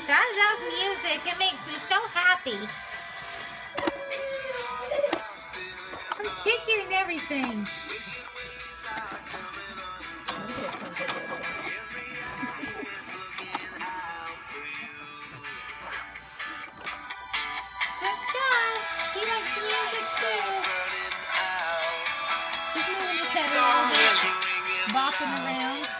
I love music. It makes me so happy. I'm kicking and everything. There's Josh. He likes the music too. He's moving his head around, bopping around.